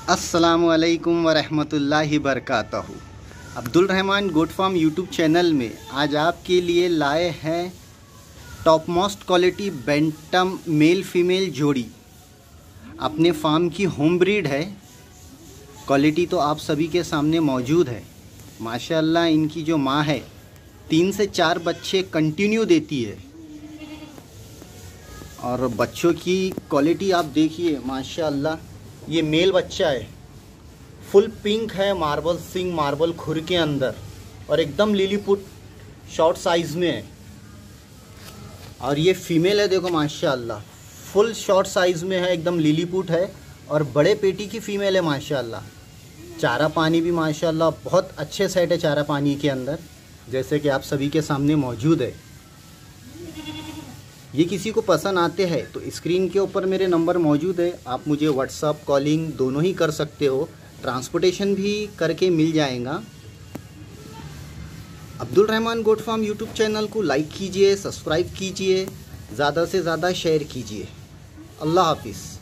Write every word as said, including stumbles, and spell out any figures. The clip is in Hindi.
अस्सलामु अलैकुम वरहमतुल्लाहि बरकातहू। Abdul Rahman goat farm YouTube channel में आज आपके लिए लाए हैं top most quality bantam male female जोड़ी। अपने फार्म की होम ब्रीड है। क्वालिटी तो आप सभी के सामने मौजूद है। माशाअल्लाह इनकी जो माँ है तीन से चार बच्चे कंटिन्यू देती है और बच्चों की क्वालिटी आप देखिए माशाअल्लाह। ये मेल बच्चा है, फुल पिंक है, मार्बल सिंग मार्बल खुर के अंदर और एकदम लिलीपुट शॉर्ट साइज़ में है। और ये फीमेल है, देखो माशाअल्लाह फुल शॉर्ट साइज़ में है, एकदम लिलीपुट है और बड़े पेटी की फ़ीमेल है माशाअल्लाह। चारा पानी भी माशाअल्लाह बहुत अच्छे सेट है चारा पानी के अंदर, जैसे कि आप सभी के सामने मौजूद है। ये किसी को पसंद आते हैं तो स्क्रीन के ऊपर मेरे नंबर मौजूद है, आप मुझे व्हाट्सअप कॉलिंग दोनों ही कर सकते हो, ट्रांसपोर्टेशन भी करके मिल जाएगा। Abdul Rahman goat farm YouTube channel को लाइक कीजिए, सब्सक्राइब कीजिए, ज़्यादा से ज़्यादा शेयर कीजिए। अल्लाह हाफिज़।